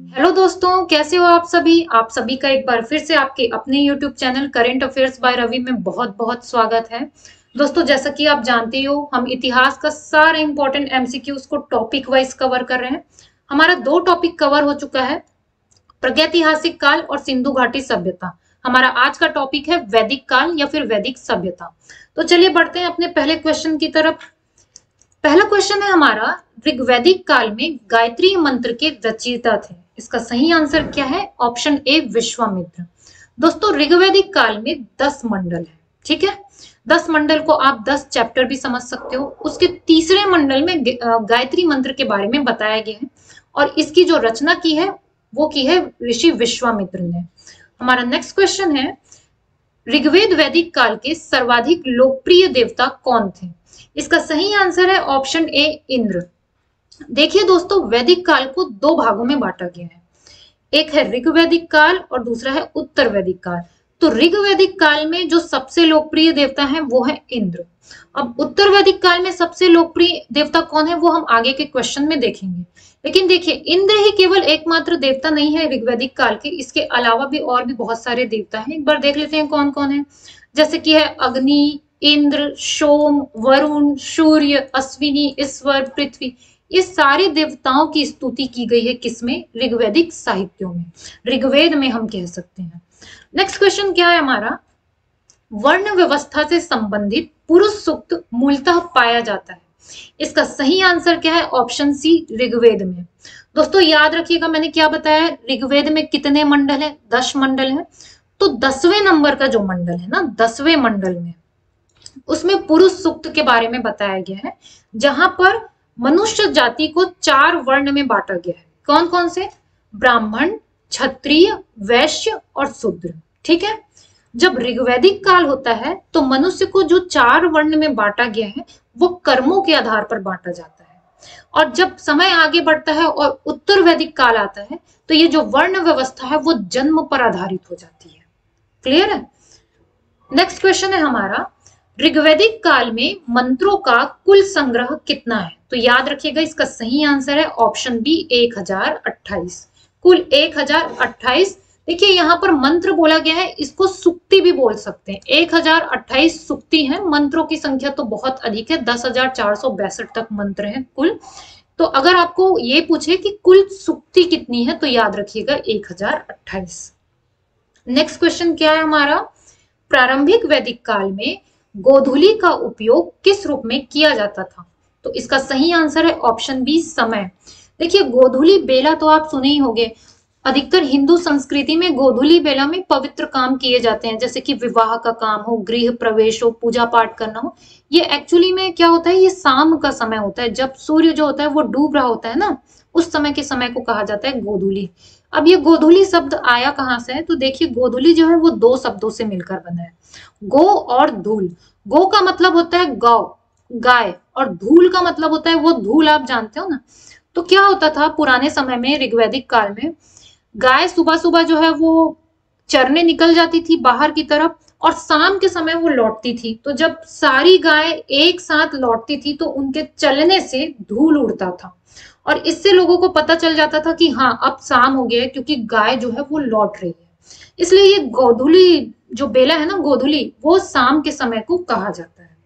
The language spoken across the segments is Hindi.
हेलो दोस्तों, कैसे हो आप सभी। आप सभी का एक बार फिर से आपके अपने YouTube channel current affairs by Ravi में बहुत बहुत स्वागत है। दोस्तों, जैसा कि आप जानते हो, हम इतिहास का सारा इंपॉर्टेंट एमसीक्यूज को टॉपिक वाइज कवर कर रहे हैं। हमारा 2 टॉपिक कवर हो चुका है, प्रागैतिहासिक काल और सिंधु घाटी सभ्यता। हमारा आज का टॉपिक है वैदिक काल या फिर वैदिक सभ्यता। तो चलिए बढ़ते हैं अपने पहले क्वेश्चन की तरफ। पहला क्वेश्चन है हमारा, ऋग्वैदिक काल में गायत्री मंत्र के रचयिता थे। इसका सही आंसर क्या है? Option A Vishwamitra. दोस्तों, ऋग्वैदिक काल में 10 मंडल है, ठीक है। 10 मंडल को आप 10 चैप्टर भी समझ सकते हो। उसके तीसरे मंडल में गायत्री मंत्र के बारे में बताया गया है और इसकी जो रचना की है वो की है ऋषि विश्वामित्र ने। हमारा नेक्स्ट क्वेश्चन है, ऋग्वेद वैदिक काल के सर्वाधिक लोकप्रिय देवता कौन थे? इसका सही आंसर है ऑप्शन ए इंद्र। देखिए दोस्तों, वैदिक काल को 2 भागों में बांटा गया है। एक है ऋग्वैदिक काल और दूसरा है उत्तर वैदिक काल। तो ऋग्वैदिक काल में जो सबसे लोकप्रिय देवता है वो है इंद्र। अब उत्तर वैदिक काल में सबसे लोकप्रिय देवता कौन है वो हम आगे के क्वेश्चन में देखेंगे। लेकिन देखिए, इंद्र ही केवल एकमात्र देवता नहीं है ऋग्वैदिक काल के, इसके अलावा भी और भी बहुत सारे देवता हैं। एक बार देख लेते हैं कौन कौन है। जैसे कि है अग्नि, इंद्र, सोम, वरुण, सूर्य, अश्विनी, ईश्वर, पृथ्वी। ये सारे देवताओं की स्तुति की गई है किसमें? ऋग्वैदिक साहित्यों में, ऋग्वेद में हम कह सकते हैं। नेक्स्ट क्वेश्चन क्या है हमारा, वर्ण व्यवस्था से संबंधित पुरुष सूक्त मूलतः पाया जाता है। इसका सही आंसर क्या है? ऑप्शन सी ऋग्वेद में। दोस्तों याद रखिएगा, मैंने क्या बताया, ऋग्वेद में कितने मंडल है? 10 मंडल है। तो 10वें नंबर का जो मंडल है ना, 10वें मंडल में उसमें पुरुष सूक्त के बारे में बताया गया है, जहां पर मनुष्य जाति को 4 वर्ण में बांटा गया है। कौन कौन से? ब्राह्मण, क्षत्रिय, वैश्य और शूद्र, ठीक है। जब ऋग्वैदिक काल होता है तो मनुष्य को जो 4 वर्ण में बांटा गया है वो कर्मों के आधार पर बांटा जाता है। और जब समय आगे बढ़ता है और उत्तर वैदिक काल आता है तो ये जो वर्ण व्यवस्था है वो जन्म पर आधारित हो जाती है। क्लियर है? नेक्स्ट क्वेश्चन है हमारा, ऋग्वैदिक काल में मंत्रों का कुल संग्रह कितना है? तो याद रखिएगा, इसका सही आंसर है ऑप्शन बी 1028। कुल 1028। देखिए यहाँ पर मंत्र बोला गया है, इसको सुक्ति भी बोल सकते हैं। 1028 सुक्ति है। मंत्रों की संख्या तो बहुत अधिक है, 10,462 तक मंत्र हैं कुल। तो अगर आपको ये पूछे कि कुल सुक्ति कितनी है तो याद रखिएगा 1028। नेक्स्ट क्वेश्चन क्या है हमारा, प्रारंभिक वैदिक काल में गोधूली का उपयोग किस रूप में किया जाता था? तो इसका सही आंसर है ऑप्शन बी समय। देखिए, गोधूली बेला तो आप सुने ही होंगे। अधिकतर हिंदू संस्कृति में गोधूली बेला में पवित्र काम किए जाते हैं, जैसे कि विवाह का काम हो, गृह प्रवेश हो, पूजा पाठ करना हो। ये एक्चुअली में क्या होता है, ये शाम का समय होता है, जब सूर्य जो होता है वो डूब रहा होता है ना, उस समय के समय को कहा जाता है गोधूली। अब ये गोधूली शब्द आया कहां से है? तो देखिए, गोधूली जो है वो 2 शब्दों से मिलकर बना है, गो और धूल। गो का मतलब होता है गौ, गाय, और धूल का मतलब होता है वो धूल, आप जानते हो ना। तो क्या होता था पुराने समय में, ऋग्वैदिक काल में, गाय सुबह सुबह जो है वो चरने निकल जाती थी बाहर की तरफ और शाम के समय वो लौटती थी। तो जब सारी गाय एक साथ लौटती थी तो उनके चलने से धूल उड़ता था और इससे लोगों को पता चल जाता था कि हाँ अब शाम हो गया है, क्योंकि गाय जो है वो लौट रही है। इसलिए ये गोधूली जो बेला है ना, गोधूली, वो शाम के समय को कहा जाता है।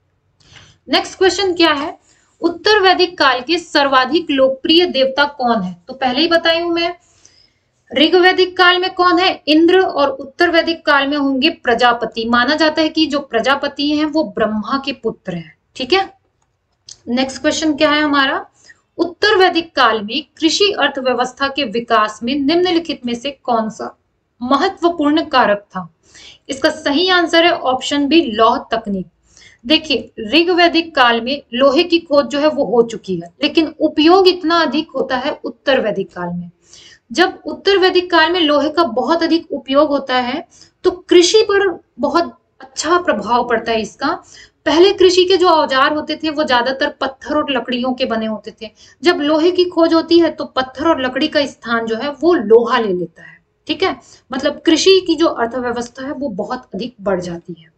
नेक्स्ट क्वेश्चन क्या है, उत्तर वैदिक काल के सर्वाधिक लोकप्रिय देवता कौन है? तो पहले ही बताई हूं मैं, ऋग्वैदिक काल में कौन है? इंद्र। और उत्तर वैदिक काल में होंगे प्रजापति। माना जाता है कि जो प्रजापति हैं वो ब्रह्मा के पुत्र हैं, ठीक है। नेक्स्ट क्वेश्चन क्या है हमारा, उत्तर वैदिक काल में कृषि अर्थव्यवस्था के विकास में निम्नलिखित में से कौन सा महत्वपूर्ण कारक था? इसका सही आंसर है ऑप्शन बी लौह तकनीक। देखिए, ऋग्वैदिक काल में लोहे की खोज जो है वो हो चुकी है, लेकिन उपयोग इतना अधिक होता है उत्तर वैदिक काल में। जब उत्तर वैदिक काल में लोहे का बहुत अधिक उपयोग होता है तो कृषि पर बहुत अच्छा प्रभाव पड़ता है इसका। पहले कृषि के जो औजार होते थे वो ज्यादातर पत्थर और लकड़ियों के बने होते थे। जब लोहे की खोज होती है तो पत्थर और लकड़ी का स्थान जो है वो लोहा ले लेता है, ठीक है। मतलब कृषि की जो अर्थव्यवस्था है वो बहुत अधिक बढ़ जाती है।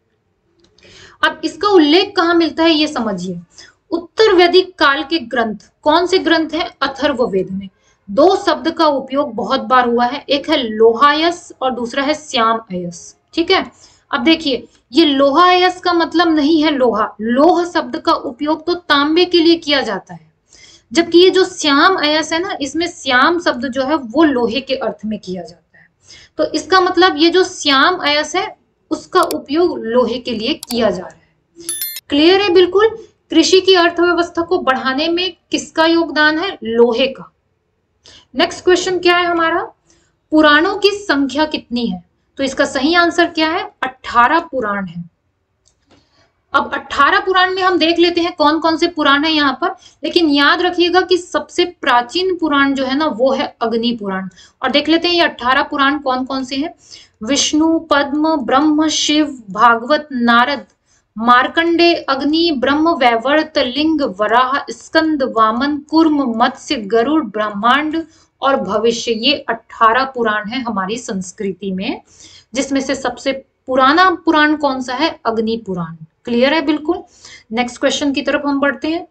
अब इसका उल्लेख कहाँ मिलता है ये समझिए। उत्तर वैदिक काल के ग्रंथ कौन से ग्रंथ हैं? अथर्ववेद में। दो शब्द का उपयोग बहुत बार हुआ है, एक है लोहायस और दूसरा है श्याम अयस। ठीक है, अब देखिए ये लोहायस का मतलब नहीं है लोहा, लोह शब्द का उपयोग तो तांबे के लिए किया जाता है, जबकि ये जो श्याम अयस है ना, इसमें श्याम शब्द जो है वो लोहे के अर्थ में किया जाता है। तो इसका मतलब ये जो श्याम अयस है उसका उपयोग लोहे के लिए किया जा रहा है। क्लियर है बिल्कुल। कृषि की अर्थव्यवस्था को बढ़ाने में किसका योगदान है? लोहे का। नेक्स्ट क्वेश्चन क्या है हमारा, पुराणों की संख्या कितनी है? तो इसका सही आंसर क्या है? 18 पुराण है। अब 18 पुराण में हम देख लेते हैं कौन कौन से पुराण है यहाँ पर, लेकिन याद रखिएगा कि सबसे प्राचीन पुराण जो है ना वो है अग्नि पुराण। और देख लेते हैं ये 18 पुराण कौन कौन से हैं। विष्णु, पद्म, ब्रह्म, शिव, भागवत, नारद, मार्कंडे, अग्नि, ब्रह्म, वैवर्त, लिंग, वराह, स्कंद, वामन, कूर्म, मत्स्य, गरुड़, ब्रह्मांड और भविष्य। ये 18 पुराण है हमारी संस्कृति में, जिसमें से सबसे पुराना पुराण कौन सा है? अग्नि पुराण। क्लियर है बिल्कुल। नेक्स्ट क्वेश्चन की तरफ हम बढ़ते हैं।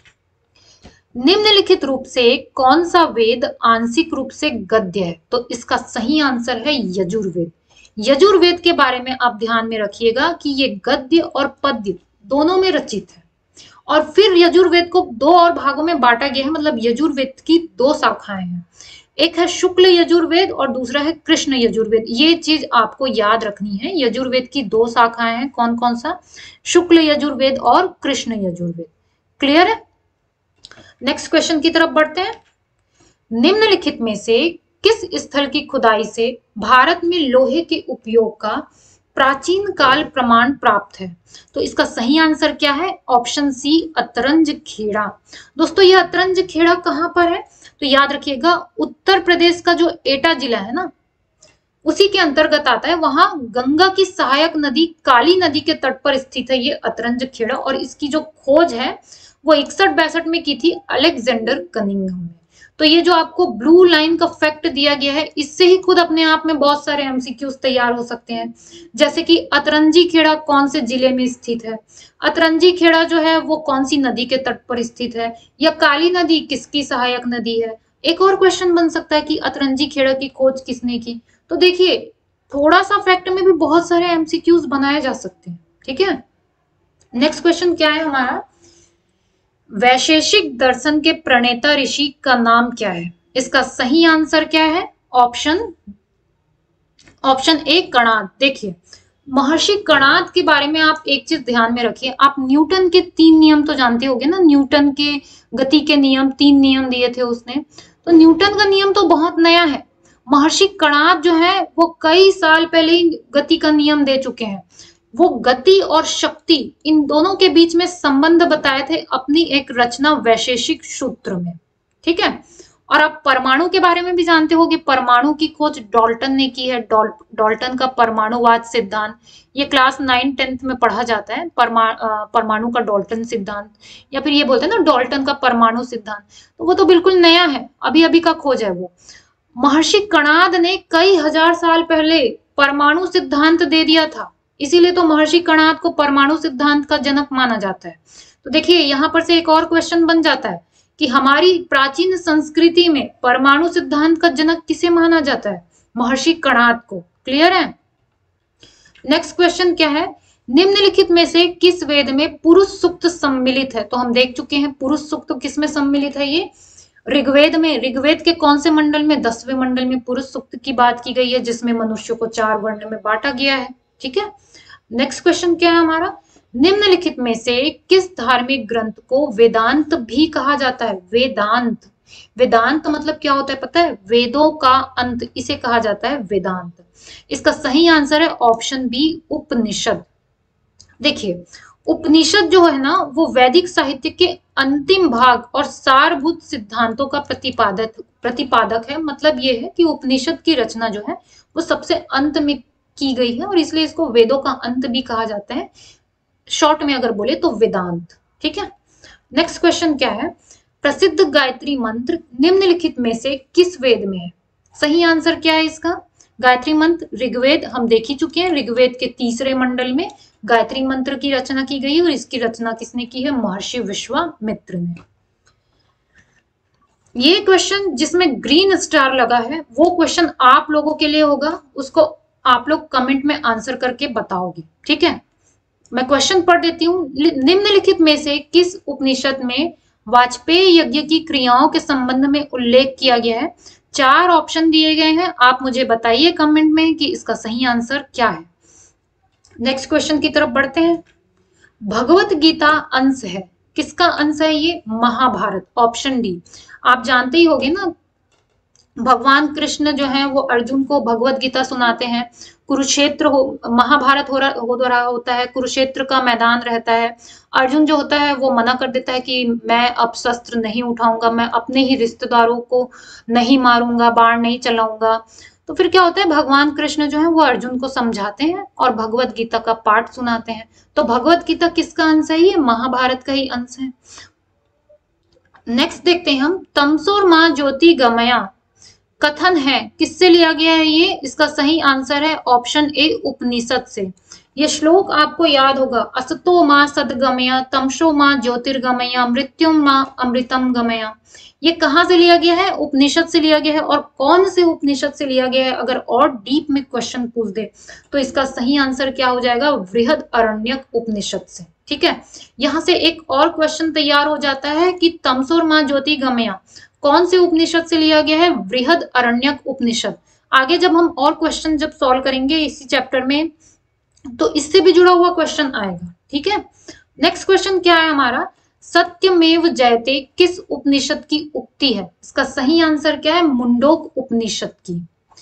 निम्नलिखित रूप से कौन सा वेद आंशिक रूप से गद्य है? तो इसका सही आंसर है यजुर्वेद। यजुर्वेद के बारे में आप ध्यान में रखिएगा कि ये गद्य और पद्य दोनों में रचित है। और फिर यजुर्वेद को दो और भागों में बांटा गया है, मतलब यजुर्वेद की दो शाखाएं हैं, एक है शुक्ल यजुर्वेद और दूसरा है कृष्ण यजुर्वेद। ये चीज आपको याद रखनी है। यजुर्वेद की दो शाखाएं हैं, कौन कौन सा? शुक्ल यजुर्वेद और कृष्ण यजुर्वेद। क्लियर है। नेक्स्ट क्वेश्चन की तरफ बढ़ते हैं। निम्नलिखित में से किस स्थल की खुदाई से भारत में लोहे के उपयोग का प्राचीन काल प्रमाण प्राप्त है? तो इसका सही आंसर क्या है? Option C, Atranj Kheda. दोस्तों ये अतरंज खेड़ा कहां पर है? तो याद रखिएगा उत्तर प्रदेश का जो एटा जिला है ना, उसी के अंतर्गत आता है। वहां गंगा की सहायक नदी काली नदी के तट पर स्थित है ये अतरंज खेड़ा। और इसकी जो खोज है वो 61-62 में की थी अलेक्जेंडर कनिंघम में। तो ये जो आपको ब्लू लाइन का फैक्ट दिया गया है, इससे ही खुद अपने आप में बहुत सारे एमसीक्यूज तैयार हो सकते हैं। जैसे कि अतरंजी खेड़ा कौन से जिले में स्थित है, अतरंजी खेड़ा जो है वो कौन सी नदी के तट पर स्थित है, या काली नदी किसकी सहायक नदी है। एक और क्वेश्चन बन सकता है कि अतरंजी खेड़ा की खोज किसने की। तो देखिए थोड़ा सा फैक्ट में भी बहुत सारे एमसीक्यूज बनाए जा सकते हैं। ठीक है, नेक्स्ट क्वेश्चन क्या है हमारा, वैशेषिक दर्शन के प्रणेता ऋषि का नाम क्या है? इसका सही आंसर क्या है? Option A, Kanad. देखिए महर्षि कणाद के बारे में आप एक चीज ध्यान में रखिए, आप न्यूटन के 3 नियम तो जानते होंगे ना, न्यूटन के गति के नियम, 3 नियम दिए थे उसने। तो न्यूटन का नियम तो बहुत नया है, महर्षि कणाद जो है वो कई साल पहले ही गति का नियम दे चुके हैं। वो गति और शक्ति इन दोनों के बीच में संबंध बताए थे अपनी एक रचना वैशेषिक सूत्र में। ठीक है, और आप परमाणु के बारे में भी जानते होंगे, परमाणु की खोज डाल्टन ने की है। डाल्टन का परमाणुवाद सिद्धांत, ये क्लास 9-10 में पढ़ा जाता है। परमाणु का डाल्टन सिद्धांत, या फिर ये बोलते हैं ना डाल्टन का परमाणु सिद्धांत, तो वो तो बिल्कुल नया है, अभी अभी का खोज है वो। महर्षि कणाद ने कई हजार साल पहले परमाणु सिद्धांत दे दिया था, इसीलिए तो महर्षि कणाद को परमाणु सिद्धांत का जनक माना जाता है। तो देखिए यहां पर से एक और क्वेश्चन बन जाता है कि हमारी प्राचीन संस्कृति में परमाणु सिद्धांत का जनक किसे माना जाता है? महर्षि कणाद को। क्लियर है। नेक्स्ट क्वेश्चन क्या है, निम्नलिखित में से किस वेद में पुरुष सूक्त सम्मिलित है? तो हम देख चुके हैं पुरुष सूक्त किस में सम्मिलित है, ये ऋग्वेद में। ऋग्वेद के कौन से मंडल में? 10वें मंडल में पुरुष सूक्त की बात की गई है, जिसमें मनुष्य को 4 वर्ण में बांटा गया है। ठीक है, नेक्स्ट क्वेश्चन क्या है हमारा, निम्नलिखित में से किस धार्मिक ग्रंथ को वेदांत भी कहा जाता है? वेदांत, वेदांत मतलब क्या होता है पता है? वेदों का अंत, इसे कहा जाता है वेदांत। इसका सही आंसर है ऑप्शन बी, उपनिषद। देखिए उपनिषद जो है ना वो वैदिक साहित्य के अंतिम भाग और सारभूत सिद्धांतों का प्रतिपादक है। मतलब ये है कि उपनिषद की रचना जो है वो सबसे अंत में की गई है, और इसलिए इसको वेदों का अंत भी कहा जाता है, शॉर्ट में अगर बोले तो वेदांत। ठीक है, नेक्स्ट क्वेश्चन क्या है, प्रसिद्ध गायत्री मंत्र निम्नलिखित में से किस वेद में है? सही आंसर क्या है इसका? गायत्री मंत्र ऋग्वेद, हम देख ही चुके हैं, ऋग्वेद के 3रे मंडल में गायत्री मंत्र की रचना की गई, और इसकी रचना किसने की है? महर्षि विश्वामित्र ने। ये क्वेश्चन जिसमें ग्रीन स्टार लगा है वो क्वेश्चन आप लोगों के लिए होगा, उसको आप लोग कमेंट में आंसर करके बताओगे, ठीक है। मैं क्वेश्चन पढ़ देती हूँ। निम्नलिखित में से किस उपनिषद में वाजपेयी यज्ञ की क्रियाओं के संबंध में उल्लेख किया गया है? 4 ऑप्शन दिए गए हैं, आप मुझे बताइए कमेंट में कि इसका सही आंसर क्या है। नेक्स्ट क्वेश्चन की तरफ बढ़ते हैं। भगवत गीता अंश है, किसका अंश है ये? Mahabharata, option D. आप जानते ही होंगे ना, भगवान कृष्ण जो है वो अर्जुन को भगवत गीता सुनाते हैं। कुरुक्षेत्र महाभारत हो रहा होता है, कुरुक्षेत्र का मैदान रहता है। अर्जुन जो होता है वो मना कर देता है कि मैं अब शस्त्र नहीं उठाऊंगा, मैं अपने ही रिश्तेदारों को नहीं मारूंगा, बाण नहीं चलाऊंगा। तो फिर क्या होता है, भगवान कृष्ण जो है वो अर्जुन को समझाते हैं और भगवत गीता का पाठ सुनाते हैं। तो भगवत गीता किसका अंश है? ये महाभारत का ही अंश है। नेक्स्ट देखते हैं हम, तमसोर मां ज्योति गमया कथन है, किससे लिया गया है ये? इसका सही आंसर है ऑप्शन ए, उपनिषद से। ये श्लोक आपको याद होगा, असतो मां सद्गमया तमसो मां ज्योतिर्गमया मृत्युम मां अमृतम गमया। ये कहाँ से लिया गया है? उपनिषद से लिया गया है। और कौन से उपनिषद से लिया गया है अगर और डीप में क्वेश्चन पूछ दे तो इसका सही आंसर क्या हो जाएगा? बृहद अरण्यक उपनिषद से, ठीक है। यहां से एक और क्वेश्चन तैयार हो जाता है कि तमसोर मां ज्योति गमया कौन से उपनिषद से लिया गया है? बृहद अरण्यक उपनिषद। आगे जब हम और क्वेश्चन जब सॉल्व करेंगे इसी चैप्टर में तो इससे भी जुड़ा हुआ क्वेश्चन आएगा, ठीक है। नेक्स्ट क्वेश्चन क्या है हमारा? सत्यमेव जयते किस उपनिषद की उक्ति है? इसका सही आंसर क्या है? मुंडोक उपनिषद की।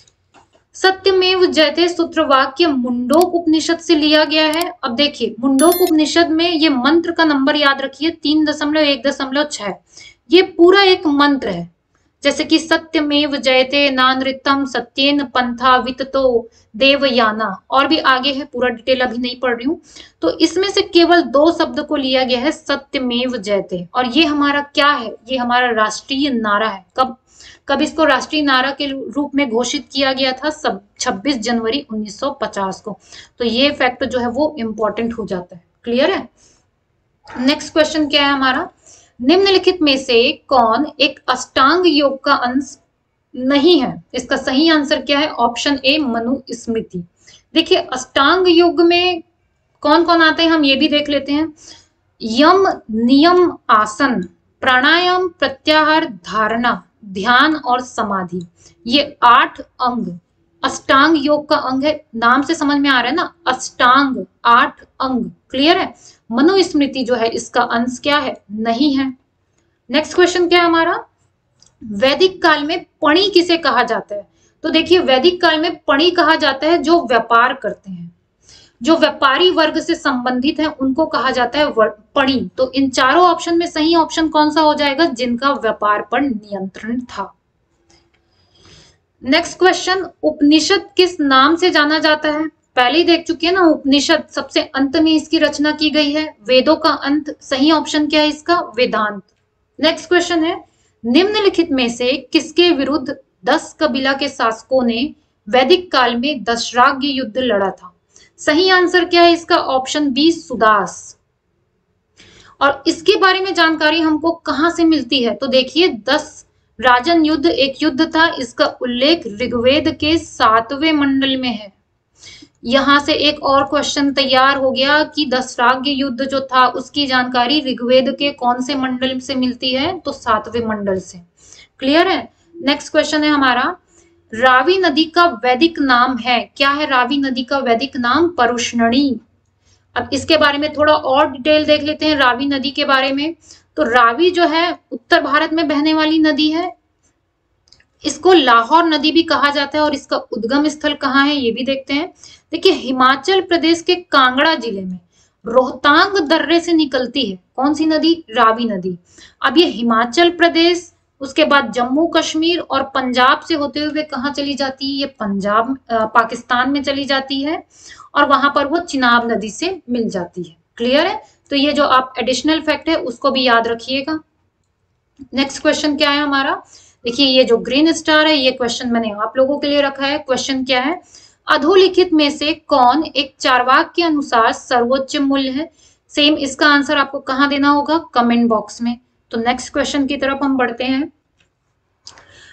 सत्यमेव जयते सूत्र वाक्य मुंडोक उपनिषद से लिया गया है। अब देखिए, मुंडोक उपनिषद में ये मंत्र का नंबर याद रखिए 3.1.6। ये पूरा एक मंत्र है, जैसे कि सत्यमेव जयते नानृतम सत्येन पंथा विततो देवयाना, और भी आगे है, पूरा डिटेल अभी नहीं पढ़ रही हूं। तो इसमें से केवल 2 शब्द को लिया गया है, सत्यमेव जयते। और ये हमारा क्या है? ये हमारा राष्ट्रीय नारा है। कब इसको राष्ट्रीय नारा के रूप में घोषित किया गया था? 26 जनवरी 1950 को। तो ये फैक्ट जो है वो इंपॉर्टेंट हो जाता है। क्लियर है? नेक्स्ट क्वेश्चन क्या है हमारा? निम्नलिखित में से कौन एक अष्टांग योग का अंश नहीं है? इसका सही आंसर क्या है? Option A, Manusmriti. देखिए, अष्टांग योग में कौन कौन आते हैं हम ये भी देख लेते हैं। यम, नियम, आसन, प्राणायाम, प्रत्याहार, धारणा, ध्यान और समाधि। ये 8 अंग अष्टांग योग का अंग है। नाम से समझ में आ रहा है ना, अष्टांग, 8 अंग। क्लियर है? मनुस्मृति जो है इसका अंश क्या है? नहीं है। नेक्स्ट क्वेश्चन क्या है हमारा? वैदिक काल में पणी किसे कहा जाता है? तो देखिए, वैदिक काल में पणी कहा जाता है जो व्यापार करते हैं, जो व्यापारी वर्ग से संबंधित है उनको कहा जाता है पणी। तो इन चारों ऑप्शन में सही ऑप्शन कौन सा हो जाएगा? जिनका व्यापार पर नियंत्रण था। नेक्स्ट क्वेश्चन, उपनिषद किस नाम से जाना जाता है? पहले ही देख चुके हैं ना, उपनिषद सबसे अंत में इसकी रचना की गई है, वेदों का अंत। सही ऑप्शन क्या है इसका? वेदांत। नेक्स्ट क्वेश्चन है, निम्नलिखित में से किसके विरुद्ध 10 कबीला के शासकों ने वैदिक काल में दशराग्य युद्ध लड़ा था? सही आंसर क्या है इसका? Option B, Sudas. और इसके बारे में जानकारी हमको कहां से मिलती है? तो देखिए, 10 राजन युद्ध एक युद्ध था, इसका उल्लेख ऋग्वेद के 7वें मंडल में है। यहां से एक और क्वेश्चन तैयार हो गया कि दशराग्य युद्ध जो था उसकी जानकारी ऋग्वेद के कौन से मंडल से मिलती है? तो 7वें मंडल से। क्लियर है? नेक्स्ट क्वेश्चन है हमारा, रावी नदी का वैदिक नाम है? क्या है रावी नदी का वैदिक नाम? परुष्णनी। अब इसके बारे में थोड़ा और डिटेल देख लेते हैं रावी नदी के बारे में। तो रावी जो है उत्तर भारत में बहने वाली नदी है, इसको लाहौर नदी भी कहा जाता है। और इसका उद्गम स्थल कहाँ है ये भी देखते हैं। देखिए, हिमाचल प्रदेश के कांगड़ा जिले में रोहतांग दर्रे से निकलती है कौन सी नदी? रावी नदी। अब ये हिमाचल प्रदेश, उसके बाद जम्मू कश्मीर और पंजाब से होते हुए कहाँ चली जाती है? ये पंजाब पाकिस्तान में चली जाती है और वहां पर वो चिनाब नदी से मिल जाती है। क्लियर है? तो ये जो आप एडिशनल फैक्ट है उसको भी याद रखिएगा। नेक्स्ट क्वेश्चन क्या है हमारा? देखिए, ये जो ग्रीन स्टार है ये क्वेश्चन मैंने आप लोगों के लिए रखा है। क्वेश्चन क्या है? अधोलिखित में से कौन एक चार्वाक के अनुसार सर्वोच्च मूल्य है? सेम इसका आंसर आपको कहां देना होगा? कमेंट बॉक्स में। तो नेक्स्ट क्वेश्चन की तरफ हम बढ़ते हैं।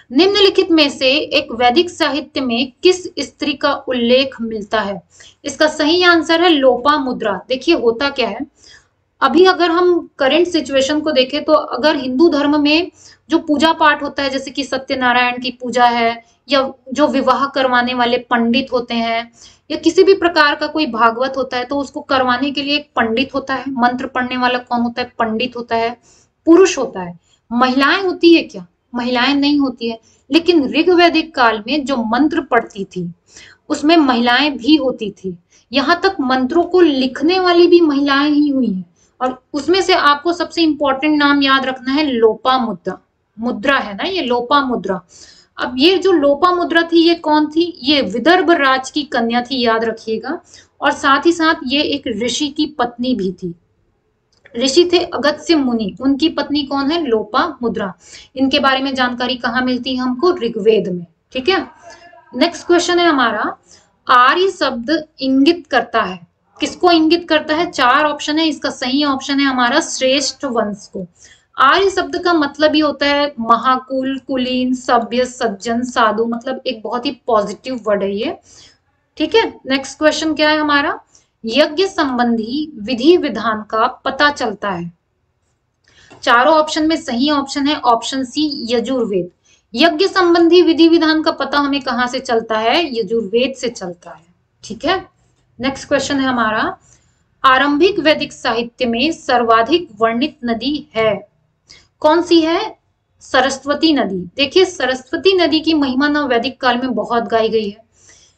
निम्नलिखित में से एक वैदिक साहित्य में किस स्त्री का उल्लेख मिलता है? इसका सही आंसर है लोपामुद्रा। देखिए होता क्या है, अभी अगर हम करंट सिचुएशन को देखें तो अगर हिंदू धर्म में जो पूजा पाठ होता है, जैसे कि सत्यनारायण की पूजा है, या जो विवाह करवाने वाले पंडित होते हैं, या किसी भी प्रकार का कोई भागवत होता है, तो उसको करवाने के लिए एक पंडित होता है। मंत्र पढ़ने वाला कौन होता है? पंडित होता है, पुरुष होता है। महिलाएं होती है क्या? महिलाएं नहीं होती है। लेकिन ऋग्वैदिक काल में जो मंत्र पढ़ती थी उसमें महिलाएं भी होती थी। यहाँ तक मंत्रों को लिखने वाली भी महिलाएं ही हुई हैं। और उसमें से आपको सबसे इंपॉर्टेंट नाम याद रखना है लोपामुद्रा। मुद्रा है ना ये लोपामुद्रा। अब ये जो लोपामुद्रा थी ये कौन थी? ये विदर्भ राज की कन्या थी, याद रखिएगा। और साथ ही साथ ये एक ऋषि की पत्नी भी थी। ऋषि थे अगस्त्य मुनि, उनकी पत्नी कौन है? लोपामुद्रा। इनके बारे में जानकारी कहाँ मिलती है हमको? ऋग्वेद में। ठीक है, नेक्स्ट क्वेश्चन है हमारा, आर्य शब्द इंगित करता है, किसको इंगित करता है? चार ऑप्शन है, इसका सही ऑप्शन है हमारा श्रेष्ठ वंश को। आर्य शब्द का मतलब ही होता है महाकुल, कुलीन, सभ्य, सज्जन, साधु, मतलब एक बहुत ही पॉजिटिव वर्ड है ये। ठीक है, नेक्स्ट क्वेश्चन क्या है हमारा, यज्ञ संबंधी विधि विधान का पता चलता है। चारों ऑप्शन में सही ऑप्शन है ऑप्शन सी यजुर्वेद। यज्ञ संबंधी विधि विधान का पता हमें कहां से चलता है? यजुर्वेद से चलता है। ठीक है, नेक्स्ट क्वेश्चन है हमारा, आरंभिक वैदिक साहित्य में सर्वाधिक वर्णित नदी है, कौन सी है? सरस्वती नदी। देखिए सरस्वती नदी की महिमा ना वैदिक काल में बहुत गाई गई है।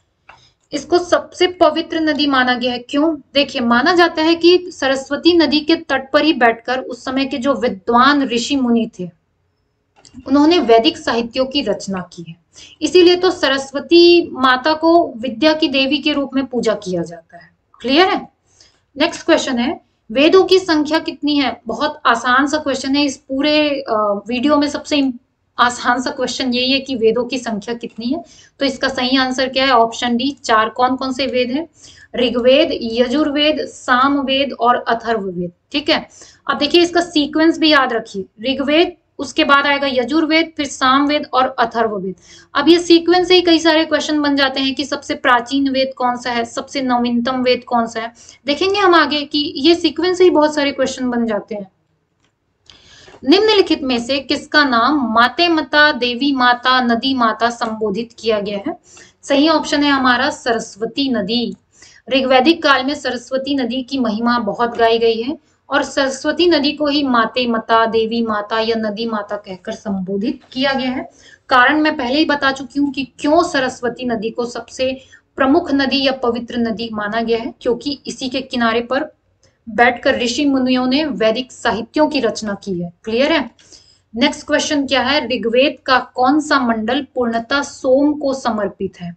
इसको सबसे पवित्र नदी माना गया है। क्यों? देखिए माना जाता है कि सरस्वती नदी के तट पर ही बैठकर उस समय के जो विद्वान ऋषि मुनि थे उन्होंने वैदिक साहित्यों की रचना की है। इसीलिए तो सरस्वती माता को विद्या की देवी के रूप में पूजा किया जाता है। क्लियर है? नेक्स्ट क्वेश्चन है, वेदों की संख्या कितनी है? बहुत आसान सा क्वेश्चन है। इस पूरे वीडियो में सबसे आसान सा क्वेश्चन यही है कि वेदों की संख्या कितनी है। तो इसका सही आंसर क्या है? Option D, 4। कौन कौन से वेद हैं? ऋग्वेद, यजुर्वेद, सामवेद और अथर्ववेद। ठीक है, अब देखिए इसका सीक्वेंस भी याद रखिए, ऋग्वेद, उसके बाद आएगा यजुर्वेद, फिर सामवेद और अथर्ववेद। अब ये सीक्वेंस से ही कई सारे क्वेश्चन बन जाते हैं कि सबसे प्राचीन वेद कौन सा है, सबसे नवीनतम वेद कौन सा है। देखेंगे हम आगे कि ये सीक्वेंस से ही बहुत सारे क्वेश्चन बन जाते हैं। निम्नलिखित में से किसका नाम माते माता, देवी माता, नदी माता संबोधित किया गया है? सही ऑप्शन है हमारा सरस्वती नदी। ऋग्वैदिक काल में सरस्वती नदी की महिमा बहुत गाई गई है और सरस्वती नदी को ही माते माता, देवी माता या नदी माता कहकर संबोधित किया गया है। कारण मैं पहले ही बता चुकी हूँ कि क्यों सरस्वती नदी को सबसे प्रमुख नदी या पवित्र नदी माना गया है, क्योंकि इसी के किनारे पर बैठकर ऋषि मुनियों ने वैदिक साहित्यों की रचना की है। क्लियर है? नेक्स्ट क्वेश्चन क्या है, ऋग्वेद का कौन सा मंडल पूर्णतः सोम को समर्पित है?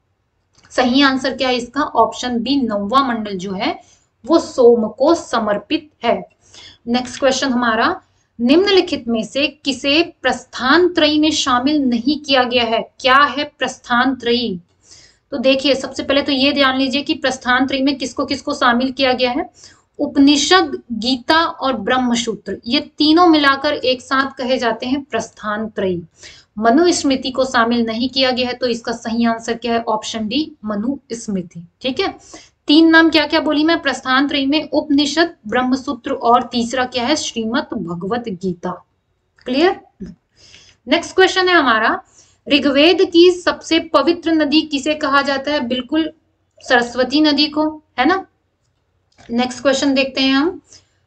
सही आंसर क्या है इसका? ऑप्शन बी, 9वां मंडल जो है वो सोम को समर्पित है। नेक्स्ट क्वेश्चन हमारा, निम्नलिखित में से किसे प्रस्थान त्रयी में शामिल नहीं किया गया है? क्या है प्रस्थान त्रयी? तो देखिए सबसे पहले तो ये ध्यान लीजिए कि प्रस्थान त्रयी में किसको किसको शामिल किया गया है? उपनिषद, गीता और ब्रह्मसूत्र, ये तीनों मिलाकर एक साथ कहे जाते हैं प्रस्थान त्रयी। मनुस्मृति को शामिल नहीं किया गया है, तो इसका सही आंसर क्या है? Option D, Manusmriti. ठीक है, 3 नाम क्या क्या बोली मैं प्रस्थान त्रयी में? उपनिषद, ब्रह्मसूत्र और तीसरा क्या है? Shrimad Bhagavad Gita. Clear? Next question है हमारा, ऋग्वेद की सबसे पवित्र नदी किसे कहा जाता है? बिल्कुल सरस्वती नदी को, है ना। नेक्स्ट क्वेश्चन देखते हैं हम,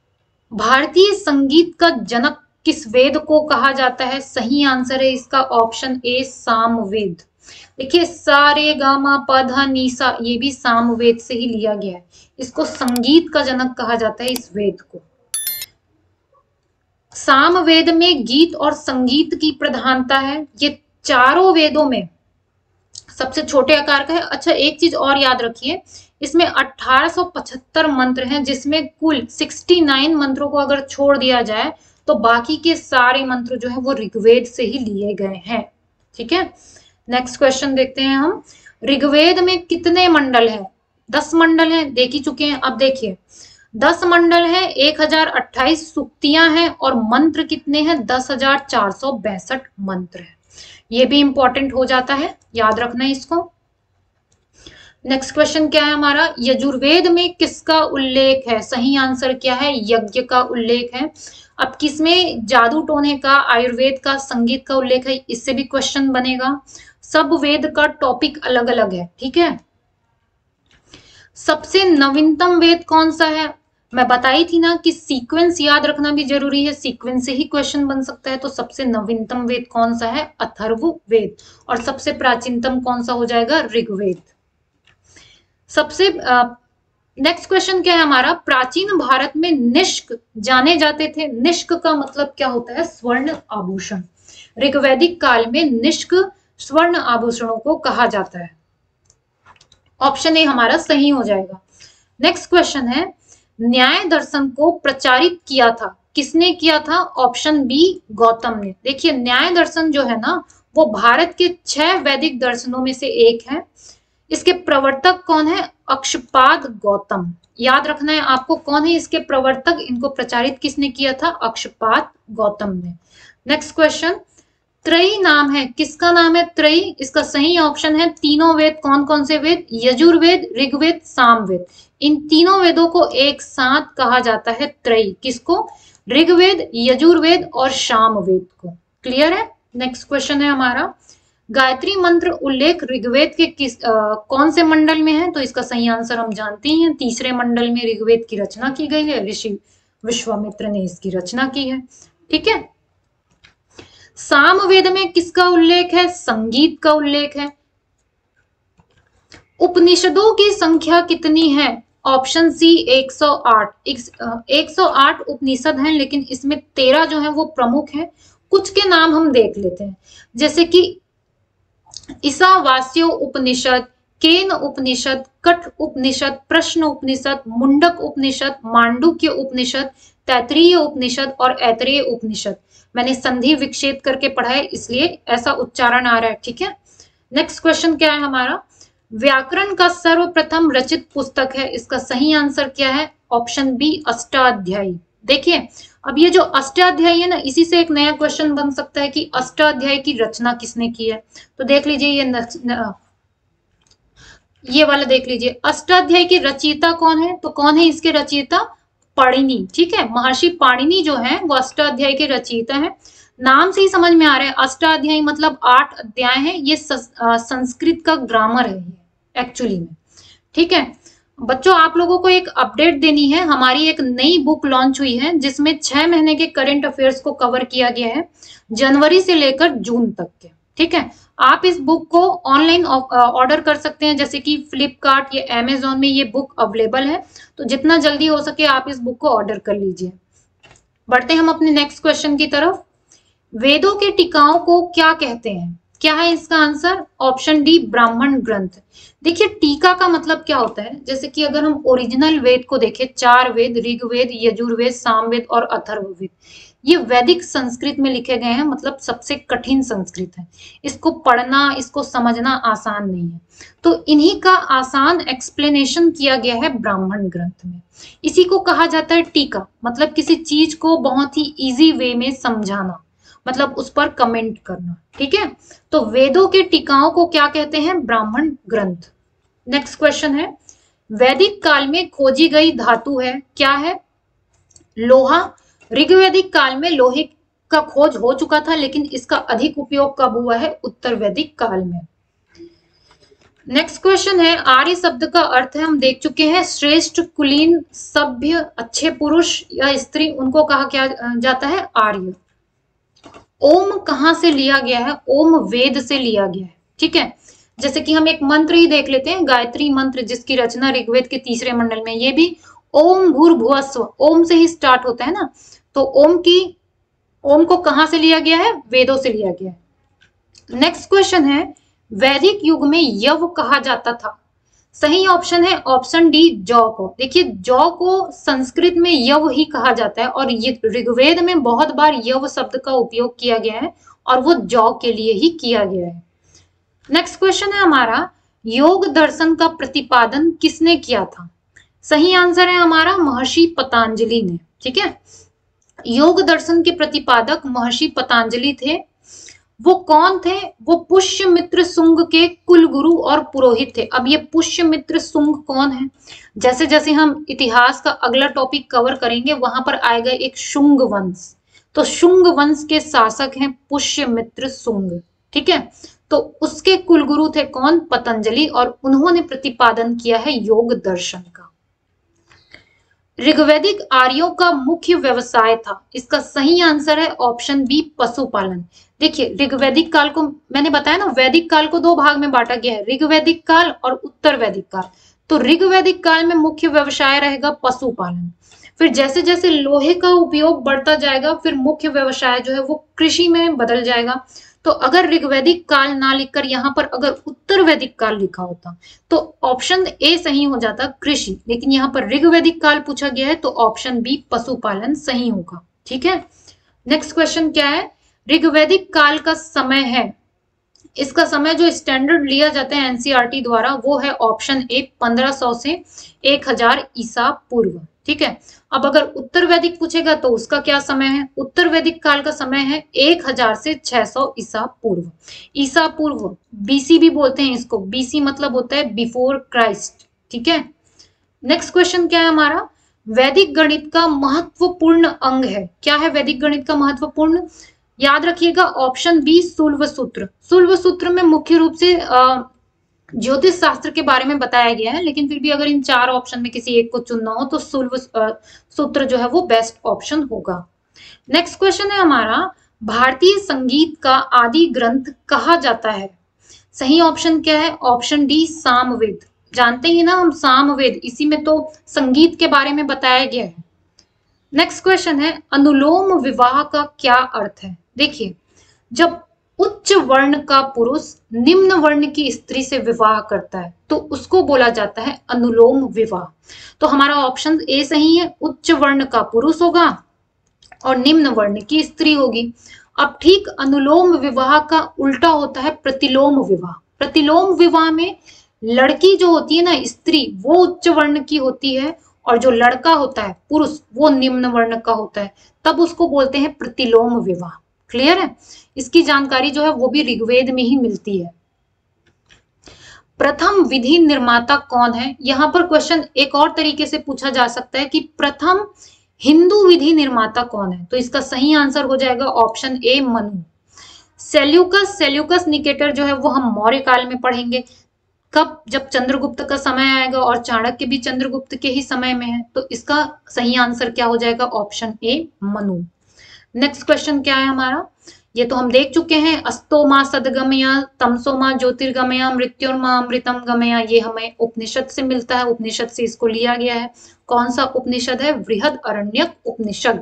भारतीय संगीत का जनक किस वेद को कहा जाता है? सही आंसर है इसका ऑप्शन ए, सामवेद। देखिए सा रे गा मा पा धा नी सा, ये भी सामवेद से ही लिया गया है। इसको संगीत का जनक कहा जाता है, इस वेद को। सामवेद में गीत और संगीत की प्रधानता है। ये चारों वेदों में सबसे छोटे आकार का है। अच्छा एक चीज और याद रखिए, इसमें 1875 मंत्र हैं, जिसमें कुल 69 मंत्रों को अगर छोड़ दिया जाए तो बाकी के सारे मंत्र जो है वो ऋग्वेद से ही लिए गए हैं। ठीक है, नेक्स्ट क्वेश्चन देखते हैं हम, ऋग्वेद में कितने मंडल हैं? 10 मंडल हैं, देख ही चुके हैं। अब देखिए 10 मंडल है, 1028 सूक्तियां हैं और मंत्र कितने हैं? 10,462 मंत्र है। ये भी इंपॉर्टेंट हो जाता है, याद रखना इसको। नेक्स्ट क्वेश्चन क्या है हमारा, यजुर्वेद में किसका उल्लेख है? सही आंसर क्या है? यज्ञ का उल्लेख है। अब किसमें जादू टोने का, आयुर्वेद का, संगीत का उल्लेख है? इससे भी क्वेश्चन बनेगा। सब वेद का टॉपिक अलग अलग है, ठीक है। सबसे नवीनतम वेद कौन सा है? मैं बताई थी ना कि सीक्वेंस याद रखना भी जरूरी है, सीक्वेंस से ही क्वेश्चन बन सकता है। तो सबसे नवीनतम वेद कौन सा है? अथर्ववेद। और सबसे प्राचीनतम कौन सा हो जाएगा? ऋग्वेद। सबसे नेक्स्ट क्वेश्चन क्या है हमारा, प्राचीन भारत में निष्क जाने जाते थे। निष्क का मतलब क्या होता है? स्वर्ण आभूषण। ऋग्वैदिक काल में निष्क स्वर्ण आभूषणों को कहा जाता है। ऑप्शन ए हमारा सही हो जाएगा। नेक्स्ट क्वेश्चन है, न्याय दर्शन को प्रचारित किया था, किसने किया था? ऑप्शन बी गौतम ने। देखिए न्याय दर्शन जो है ना, वो भारत के 6 वैदिक दर्शनों में से एक है। इसके प्रवर्तक कौन है? अक्षपाद गौतम। याद रखना है आपको, कौन है इसके प्रवर्तक, इनको प्रचारित किसने किया था? अक्षपाद गौतम ने। नेक्स्ट क्वेश्चन, त्रयी नाम है, किसका नाम है त्रयी? इसका सही ऑप्शन है तीनों वेद। कौन कौन से वेद? यजुर्वेद, ऋग्वेद, सामवेद। इन तीनों वेदों को एक साथ कहा जाता है त्रयी। किसको? ऋग्वेद, यजुर्वेद और सामवेद को। क्लियर है? नेक्स्ट क्वेश्चन है हमारा, गायत्री मंत्र उल्लेख ऋग्वेद के कौन से मंडल में है? तो इसका सही आंसर हम जानते ही हैं, तीसरे मंडल में ऋग्वेद की रचना की गई है। ऋषि विश्वामित्र ने इसकी रचना की है, ठीक है। सामवेद में किसका उल्लेख है? संगीत का उल्लेख है। उपनिषदों की संख्या कितनी है? ऑप्शन सी 108। 108 उपनिषद हैं, लेकिन इसमें 13 जो है वो प्रमुख हैं। कुछ के नाम हम देख लेते हैं, जैसे कि ईशावास्यो उपनिषद, केन उपनिषद, कठ उपनिषद, प्रश्न उपनिषद, मुंडक उपनिषद, मांडुक्य उपनिषद, तैत्तिरीय उपनिषद और ऐतरेय उपनिषद। मैंने संधि विक्षेप करके पढ़ा है, इसलिए ऐसा उच्चारण आ रहा है, ठीक है। नेक्स्ट क्वेश्चन क्या है हमारा, व्याकरण का सर्वप्रथम रचित पुस्तक है, इसका सही आंसर क्या है? Option B Ashtadhyayi. देखिए अब ये जो अष्टाध्यायी है ना, इसी से एक नया क्वेश्चन बन सकता है कि अष्टाध्यायी की रचना किसने की है। तो देख लीजिए ये वाला देख लीजिए, अष्टाध्यायी की रचयिता कौन है? तो कौन है इसके रचयिता? पाणिनि, ठीक है। महर्षि पाणिनि जो है वो अष्टाध्यायी के रचयिता है। नाम से ही समझ में आ रहा है, अष्टाध्यायी मतलब 8 अध्याय है। ये संस्कृत का ग्रामर है एक्चुअली में, ठीक है। बच्चों आप लोगों को एक अपडेट देनी है, हमारी एक नई बुक लॉन्च हुई है जिसमें 6 महीने के करंट अफेयर्स को कवर किया गया है, जनवरी से लेकर जून तक के, ठीक है। आप इस बुक को ऑनलाइन ऑर्डर कर सकते हैं, जैसे कि फ्लिपकार्ट या अमेजोन में ये बुक अवेलेबल है। तो जितना जल्दी हो सके आप इस बुक को ऑर्डर कर लीजिए। बढ़ते हैं हम अपने नेक्स्ट क्वेश्चन की तरफ। वेदों के टीकाओं को क्या कहते हैं? क्या है इसका आंसर? ऑप्शन डी ब्राह्मण ग्रंथ। देखिए टीका का मतलब क्या होता है, जैसे कि अगर हम ओरिजिनल वेद को देखें, 4 वेद, ऋग्वेद, यजुर्वेद, सामवेद और अथर्ववेद, ये वैदिक संस्कृत में लिखे गए हैं, मतलब सबसे कठिन संस्कृत है। इसको पढ़ना, इसको समझना आसान नहीं है। तो इन्हीं का आसान एक्सप्लेनेशन किया गया है ब्राह्मण ग्रंथ में। इसी को कहा जाता है टीका, मतलब किसी चीज को बहुत ही इजी वे में समझाना, मतलब उस पर कमेंट करना, ठीक है। तो वेदों के टीकाओं को क्या कहते हैं? ब्राह्मण ग्रंथ। नेक्स्ट क्वेश्चन है, वैदिक काल में खोजी गई धातु है, क्या है? लोहा। ऋग्वैदिक काल में लोहे का खोज हो चुका था, लेकिन इसका अधिक उपयोग कब हुआ है? उत्तर वैदिक काल में। नेक्स्ट क्वेश्चन है, आर्य शब्द का अर्थ है, हम देख चुके हैं, श्रेष्ठ, कुलीन, सभ्य, अच्छे पुरुष या स्त्री, उनको कहा क्या जाता है? आर्य। ओम कहां से लिया गया है? ओम वेद से लिया गया है, ठीक है। जैसे कि हम एक मंत्र ही देख लेते हैं, गायत्री मंत्र, जिसकी रचना ऋग्वेद के 3रे मंडल में, ये भी ओम भूर्भुवस्व, ओम से ही स्टार्ट होता है ना। तो ओम को कहां से लिया गया है? वेदों से लिया गया है। नेक्स्ट क्वेश्चन है, वैदिक युग में यव कहा जाता था, सही ऑप्शन है ऑप्शन डी जौ को। देखिए जौ को संस्कृत में यव ही कहा जाता है, और ऋग्वेद में बहुत बार यव शब्द का उपयोग किया गया है, और वो जौ के लिए ही किया गया है। नेक्स्ट क्वेश्चन है हमारा, योग दर्शन का प्रतिपादन किसने किया था? सही आंसर है हमारा महर्षि पतंजलि ने, ठीक है। योग दर्शन के प्रतिपादक महर्षि पतंजलि थे। वो कौन थे? वो पुष्यमित्र शुंग के कुल गुरु और पुरोहित थे। अब ये पुष्यमित्र शुंग कौन है? जैसे जैसे हम इतिहास का अगला टॉपिक कवर करेंगे वहां पर आएगा एक शुंग वंश। तो शुंग वंश के शासक हैं पुष्यमित्र शुंग, ठीक है। तो उसके कुलगुरु थे कौन? पतंजलि, और उन्होंने प्रतिपादन किया है योग दर्शन का। ऋग्वैदिक आर्यों का मुख्य व्यवसाय था। इसका सही आंसर है ऑप्शन बी, पशुपालन। देखिए ऋग्वैदिक काल को मैंने बताया ना, वैदिक काल को दो भाग में बांटा गया है, ऋग्वैदिक काल और उत्तर वैदिक काल। तो ऋग्वैदिक काल में मुख्य व्यवसाय रहेगा पशुपालन। फिर जैसे जैसे लोहे का उपयोग बढ़ता जाएगा फिर मुख्य व्यवसाय जो है वो कृषि में बदल जाएगा। तो अगर ऋग्वैदिक काल ना लिखकर यहाँ पर अगर उत्तर वैदिक काल लिखा होता तो ऑप्शन ए सही हो जाता, कृषि। लेकिन यहाँ पर ऋग्वैदिक काल पूछा गया है तो ऑप्शन बी, पशुपालन सही होगा, ठीक है। नेक्स्ट क्वेश्चन क्या है? ऋग्वैदिक काल का समय है, इसका समय जो स्टैंडर्ड लिया जाता है एनसीईआरटी द्वारा वो है ऑप्शन ए, 1500 से 1000 ईसा पूर्व, ठीक है। अब अगर उत्तर वैदिक पूछेगा तो उसका क्या समय है? उत्तर वैदिक काल का समय है 1000 से 600 ईसा पूर्व। ईसा पूर्व बीसी भी बोलते हैं इसको, बीसी मतलब होता है बिफोर क्राइस्ट, ठीक है। नेक्स्ट क्वेश्चन क्या है हमारा? वैदिक गणित का महत्वपूर्ण अंग है, क्या है वैदिक गणित का महत्वपूर्ण? याद रखिएगा ऑप्शन बी, शुल्ब सूत्र। शुल्ब सूत्र में मुख्य रूप से ज्योतिष शास्त्र के बारे में बताया गया है, लेकिन फिर भी अगर इन चार ऑप्शन में किसी एक को चुनना हो तो शुल्ब सूत्र जो है वो बेस्ट ऑप्शन होगा। नेक्स्ट क्वेश्चन है हमारा, भारतीय संगीत का आदि ग्रंथ कहा जाता है? सही ऑप्शन क्या है? Option D, Samaveda. जानते ही ना हम सामवेद, इसी में तो संगीत के बारे में बताया गया है। नेक्स्ट क्वेश्चन है, अनुलोम विवाह का क्या अर्थ है? देखिए जब उच्च वर्ण का पुरुष निम्न वर्ण की स्त्री से विवाह करता है तो उसको बोला जाता है अनुलोम विवाह। तो हमारा ऑप्शन ए सही है, उच्च वर्ण का पुरुष होगा और निम्न वर्ण की स्त्री होगी। अब ठीक अनुलोम विवाह का उल्टा होता है प्रतिलोम विवाह। प्रतिलोम विवाह में लड़की जो होती है ना, स्त्री, वो उच्च वर्ण की होती है और जो लड़का होता है पुरुष वो निम्न वर्ण का होता है, तब उसको बोलते हैं प्रतिलोम विवाह। क्लियर है? इसकी जानकारी जो है वो भी ऋग्वेद में ही मिलती है। प्रथम विधि निर्माता कौन है? यहां पर क्वेश्चन एक और तरीके से पूछा जा सकता है कि प्रथम हिंदू विधि निर्माता कौन है? तो इसका सही आंसर हो जाएगा option A, Manu. Seleucus Nicator जो है वो हम मौर्य काल में पढ़ेंगे। कब? जब चंद्रगुप्त का समय आएगा, और चाणक्य भी चंद्रगुप्त के ही समय में है। तो इसका सही आंसर क्या हो जाएगा? Option A, Manu. Next question क्या है हमारा? ये तो हम देख चुके हैं, अस्तो मां सदगमया, तमसो मां ज्योतिर्गमया, मृत्योर्मा अमृतम गमया। ये हमें उपनिषद से मिलता है, उपनिषद से इसको लिया गया है। कौन सा उपनिषद है? बृहदारण्यक उपनिषद।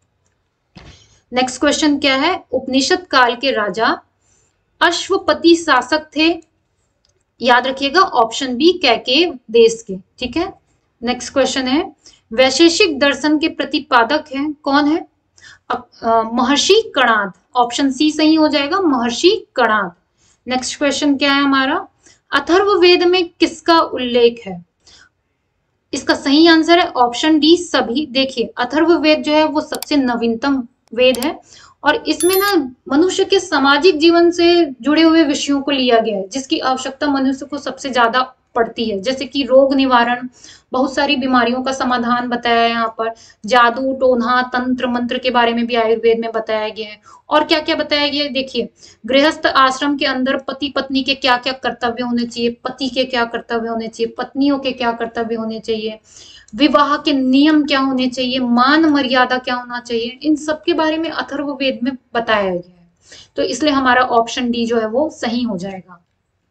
नेक्स्ट क्वेश्चन क्या है? उपनिषद काल के राजा अश्वपति शासक थे, याद रखिएगा ऑप्शन बी, कैकेय देश के, ठीक है। नेक्स्ट क्वेश्चन है, वैशेषिक दर्शन के प्रतिपादक हैं, कौन है? महर्षि कणाद। ऑप्शन सी सही हो जाएगा, महर्षि कणाद। नेक्स्ट क्वेश्चन क्या है हमारा? अथर्ववेद में किसका उल्लेख है? इसका सही आंसर है ऑप्शन डी, सभी। देखिए अथर्ववेद जो है वो सबसे नवीनतम वेद है और इसमें ना मनुष्य के सामाजिक जीवन से जुड़े हुए विषयों को लिया गया है, जिसकी आवश्यकता मनुष्य को सबसे ज्यादा पड़ती है, जैसे कि रोग निवारण, बहुत सारी बीमारियों का समाधान बताया है यहाँ पर, जादू टोना तंत्र मंत्र के बारे में भी आयुर्वेद में बताया गया है। और क्या क्या बताया गया है? देखिए गृहस्थ आश्रम के अंदर पति पत्नी के क्या क्या कर्तव्य होने चाहिए, पति के क्या कर्तव्य होने चाहिए, पत्नियों के क्या कर्तव्य होने चाहिए, विवाह के नियम क्या होने चाहिए, मान मर्यादा क्या होना चाहिए, इन सब के बारे में अथर्ववेद में बताया गया है। तो इसलिए हमारा ऑप्शन डी जो है वो सही हो जाएगा।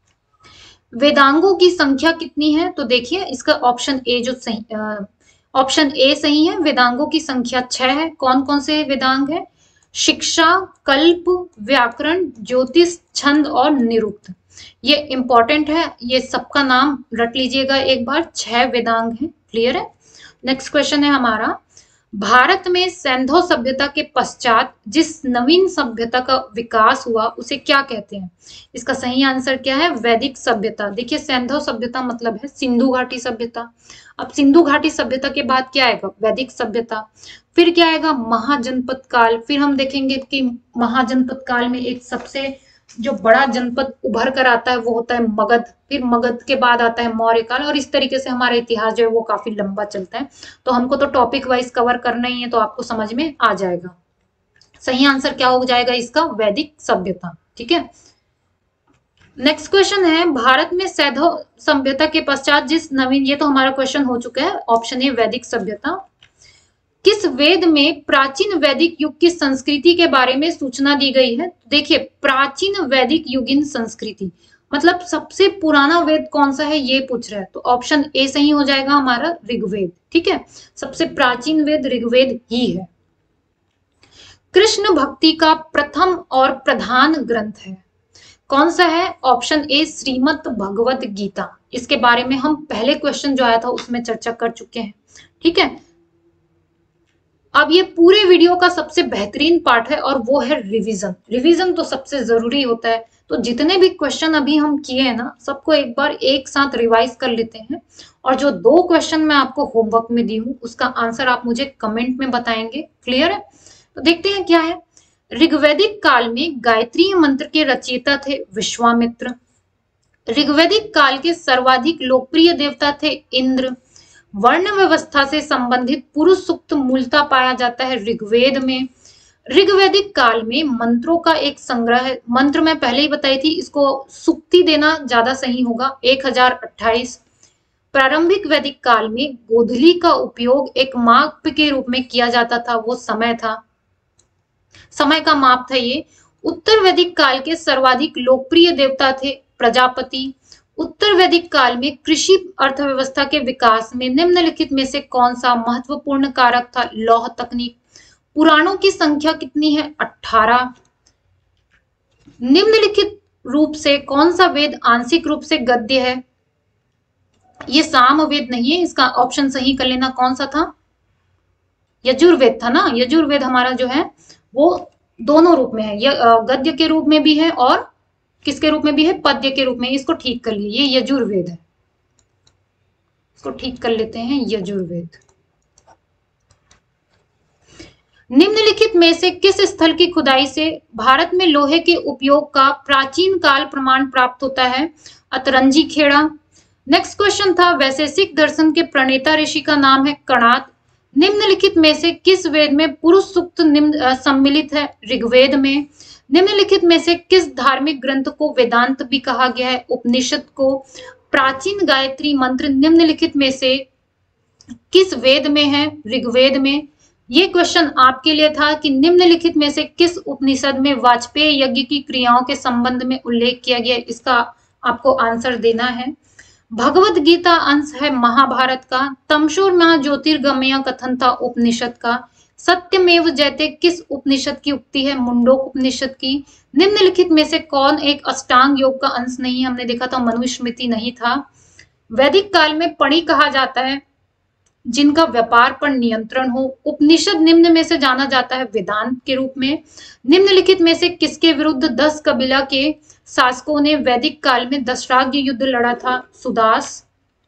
वेदांगों की संख्या कितनी है? तो देखिए इसका ऑप्शन ए जो सही, ऑप्शन ए सही है, वेदांगों की संख्या 6 है। कौन कौन से वेदांग है? शिक्षा, कल्प, व्याकरण, ज्योतिष, छंद और निरुक्त। ये इंपॉर्टेंट है, ये सबका नाम रट लीजिएगा एक बार, 6 वेदांग हैं। क्लियर है? नेक्स्ट क्वेश्चन है हमारा, भारत में सैंधव सभ्यता के पश्चात जिस नवीन सभ्यता का विकास हुआ उसे क्या कहते हैं? इसका सही आंसर क्या है? वैदिक सभ्यता। देखिए सैंधव सभ्यता मतलब है सिंधु घाटी सभ्यता। अब सिंधु घाटी सभ्यता के बाद क्या आएगा? वैदिक सभ्यता। फिर क्या आएगा? महाजनपद काल। फिर हम देखेंगे कि महाजनपद काल में एक सबसे जो बड़ा जनपद उभर कर आता है वो होता है मगध। फिर मगध के बाद आता है मौर्य काल, और इस तरीके से हमारा इतिहास जो है वो काफी लंबा चलता है। तो हमको तो टॉपिक वाइज कवर करना ही है, तो आपको समझ में आ जाएगा। सही आंसर क्या हो जाएगा इसका? वैदिक सभ्यता। ठीक है, नेक्स्ट क्वेश्चन है, भारत में सैंधव सभ्यता के पश्चात जिस नवीन, ये तो हमारा क्वेश्चन हो चुका है, ऑप्शन ए वैदिक सभ्यता। किस वेद में प्राचीन वैदिक युग की संस्कृति के बारे में सूचना दी गई है? देखिए प्राचीन वैदिक युगीन संस्कृति मतलब सबसे पुराना वेद कौन सा है ये पूछ रहा है, तो ऑप्शन ए सही हो जाएगा हमारा ऋग्वेद। ठीक है, सबसे प्राचीन वेद ऋग्वेद ही है। कृष्ण भक्ति का प्रथम और प्रधान ग्रंथ है कौन सा है? Option A Shrimad Bhagavad Gita. इसके बारे में हम पहले क्वेश्चन जो आया था उसमें चर्चा कर चुके हैं। ठीक है, अब ये पूरे वीडियो का सबसे बेहतरीन पार्ट है और वो है रिवीजन। रिवीजन तो सबसे जरूरी होता है, तो जितने भी क्वेश्चन अभी हम किए हैं ना सबको एक बार एक साथ रिवाइज कर लेते हैं, और जो 2 क्वेश्चन मैं आपको होमवर्क में दी हूँ उसका आंसर आप मुझे कमेंट में बताएंगे। क्लियर है? तो देखते हैं क्या है। ऋग्वैदिक काल में गायत्री मंत्र के रचयिता थे विश्वामित्र। ऋग्वैदिक काल के सर्वाधिक लोकप्रिय देवता थे इंद्र। वर्ण व्यवस्था से संबंधित पुरुष सूक्त मूलतः पाया जाता है ऋग्वेद में। ऋग्वैदिक काल में मंत्रों का एक संग्रह है। मंत्र मैं पहले ही बताई थी, इसको सूक्ति देना ज्यादा सही होगा। 1028। प्रारंभिक वैदिक काल में गोधूली का उपयोग एक माप के रूप में किया जाता था, वो समय था, समय का माप था ये। उत्तर वैदिक काल के सर्वाधिक लोकप्रिय देवता थे प्रजापति। उत्तर वैदिक काल में कृषि अर्थव्यवस्था के विकास में निम्नलिखित में से कौन सा महत्वपूर्ण कारक था? लौह तकनीक। पुराणों की संख्या कितनी है? 18। निम्नलिखित रूप से कौन सा वेद आंशिक रूप से गद्य है? ये साम वेद नहीं है, इसका ऑप्शन सही कर लेना। कौन सा था? यजुर्वेद था ना। यजुर्वेद हमारा जो है वो दोनों रूप में है, गद्य के रूप में भी है और किसके रूप में भी है? पद्य के रूप में। इसको ठीक कर लिए, ये यजुर्वेद है, इसको ठीक कर लेते हैं, यजुर्वेद। निम्नलिखित में से किस स्थल की खुदाई से भारत में लोहे के उपयोग का प्राचीन काल प्रमाण प्राप्त होता है? अतरंजी खेड़ा। नेक्स्ट क्वेश्चन था, वैशेषिक दर्शन के प्रणेता ऋषि का नाम है कणाद। निम्नलिखित में से किस वेद में पुरुष सूक्त सम्मिलित है? ऋग्वेद में। निम्नलिखित में से किस धार्मिक ग्रंथ को वेदांत भी कहा गया है? उपनिषद को। प्राचीन गायत्री मंत्र निम्नलिखित में से किस वेद में है? ऋग्वेद में। ये क्वेश्चन आपके लिए था कि निम्नलिखित में से किस उपनिषद में वाजपेयी यज्ञ की क्रियाओं के संबंध में उल्लेख किया गया है? इसका आपको आंसर देना है। भगवत गीता अंश है महाभारत का। तमशोर महाज्योतिर्गमय कथन था उपनिषद का। सत्यमेव जयते किस उपनिषद की उक्ति है? मुंडोक उपनिषद की। निम्नलिखित में से कौन एक अष्टांग योग का अंश नहीं है? हमने देखा था मनुस्मृति नहीं था। वैदिक काल में पणि कहा जाता है जिनका व्यापार पर नियंत्रण हो। उपनिषद निम्न में से जाना जाता है वेदांत के रूप में। निम्नलिखित में से किसके विरुद्ध 10 कबीला के शासकों ने वैदिक काल में दशराग्य युद्ध लड़ा था? सुदास।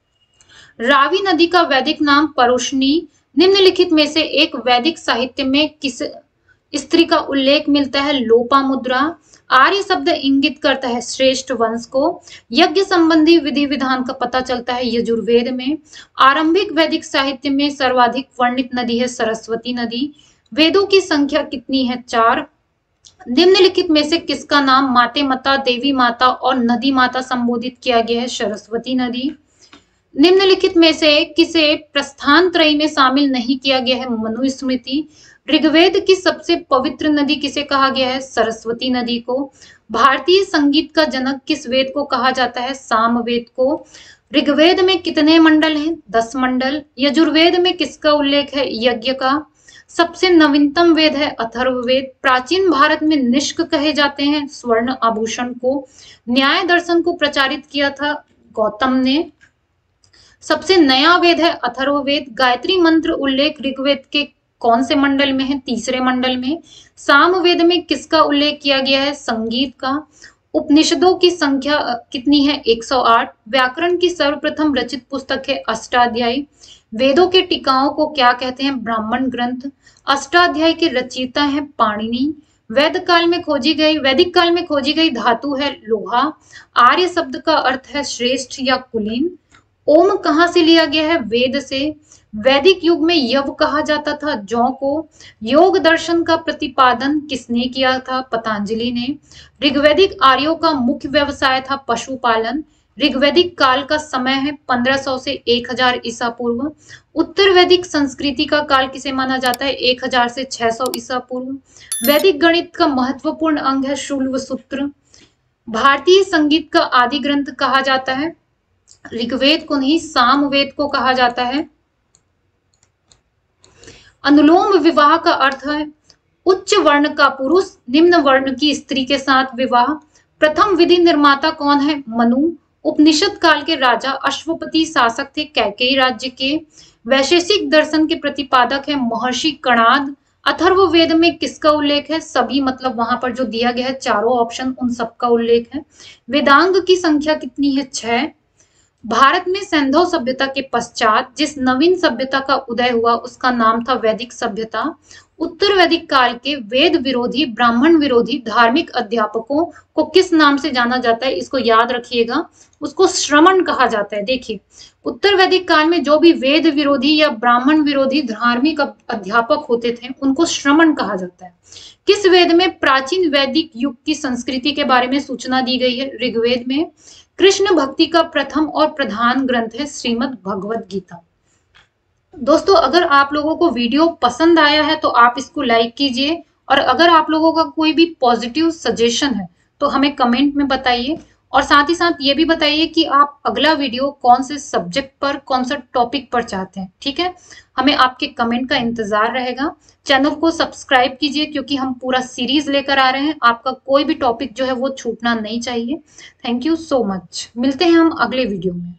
रावी नदी का वैदिक नाम परुष्णी। निम्नलिखित में से एक वैदिक साहित्य में किस स्त्री का उल्लेख मिलता है? लोपामुद्रा। आर्य शब्द इंगित करता है श्रेष्ठ वंश को। यज्ञ संबंधी विधि विधान का पता चलता है यजुर्वेद में। आरंभिक वैदिक साहित्य में सर्वाधिक वर्णित नदी है सरस्वती नदी। वेदों की संख्या कितनी है? 4। निम्नलिखित में से किसका नाम माते माता, देवी माता और नदी माता संबोधित किया गया है? सरस्वती नदी। निम्नलिखित में से किसे प्रस्थान त्रयी में शामिल नहीं किया गया है? मनुस्मृति। ऋग्वेद की सबसे पवित्र नदी किसे कहा गया है? सरस्वती नदी को। भारतीय संगीत का जनक किस वेद को कहा जाता है? सामवेद को। ऋग्वेद में कितने मंडल हैं? 10 मंडल। यजुर्वेद में किसका उल्लेख है? यज्ञ का। सबसे नवीनतम वेद है अथर्ववेद। प्राचीन भारत में निष्क कहे जाते हैं स्वर्ण आभूषण को। न्याय दर्शन को प्रचारित किया था गौतम ने। सबसे नया वेद है अथर्ववेद। गायत्री मंत्र उल्लेख ऋग्वेद के कौन से मंडल में है? तीसरे मंडल में। सामवेद में किसका उल्लेख किया गया है? संगीत का। उपनिषदों की संख्या कितनी है? 108। व्याकरण की सर्वप्रथम रचित पुस्तक है अष्टाध्यायी। वेदों के टीकाओं को क्या कहते हैं? ब्राह्मण ग्रंथ। अष्टाध्यायी के रचयिता हैं पाणिनि। वैदिक काल में खोजी गई धातु है लोहा। आर्य शब्द का अर्थ है श्रेष्ठ या कुलीन। ओम कहाँ से लिया गया है? वेद से। वैदिक युग में यव कहा जाता था जौ को। योग दर्शन का प्रतिपादन किसने किया था? पतंजलि ने। ऋग्वैदिक आर्यों का मुख्य व्यवसाय था पशुपालन। ऋग्वैदिक काल का समय है 1500 से 1000 ईसा पूर्व। उत्तर वैदिक संस्कृति का काल किसे माना जाता है? 1000 से 600 ईसा पूर्व। वैदिक गणित का महत्वपूर्ण अंग है शुल्ब सूत्र। भारतीय संगीत का आदि ग्रंथ कहा जाता है ऋग्वेद को नहीं, सामवेद को कहा जाता है। अनुलोम विवाह का अर्थ है उच्च वर्ण का पुरुष निम्न वर्ण की स्त्री के साथ विवाह। प्रथम विधि निर्माता कौन है? मनु। उपनिषद काल के राजा अश्वपति शासक थे कैकेयी राज्य के। वैशेषिक दर्शन के प्रतिपादक है महर्षि कणाद। अथर्ववेद में किसका उल्लेख है? सभी, मतलब वहां पर जो दिया गया है चारों ऑप्शन उन सबका उल्लेख है। वेदांग की संख्या कितनी है? 6। भारत में सिंधु सभ्यता के पश्चात जिस नवीन सभ्यता का उदय हुआ उसका नाम था वैदिक सभ्यता। उत्तर वैदिक काल के वेद विरोधी ब्राह्मण विरोधी धार्मिक अध्यापकों को किस नाम से जाना जाता है? इसको याद रखिएगा, उसको श्रमण कहा जाता है। देखिए, उत्तर वैदिक काल में जो भी वेद विरोधी या ब्राह्मण विरोधी धार्मिक अध्यापक होते थे उनको श्रमण कहा जाता है। किस वेद में प्राचीन वैदिक युग की संस्कृति के बारे में सूचना दी गई है? ऋग्वेद में। कृष्ण भक्ति का प्रथम और प्रधान ग्रंथ है श्रीमद् भगवद गीता। दोस्तों, अगर आप लोगों को वीडियो पसंद आया है तो आप इसको लाइक कीजिए, और अगर आप लोगों का कोई भी पॉजिटिव सजेशन है तो हमें कमेंट में बताइए, और साथ ही साथ ये भी बताइए कि आप अगला वीडियो कौन से सब्जेक्ट पर, कौन सा टॉपिक पर चाहते हैं। ठीक है, हमें आपके कमेंट का इंतजार रहेगा। चैनल को सब्सक्राइब कीजिए क्योंकि हम पूरा सीरीज लेकर आ रहे हैं, आपका कोई भी टॉपिक जो है वो छूटना नहीं चाहिए। Thank you so much. मिलते हैं हम अगले वीडियो में।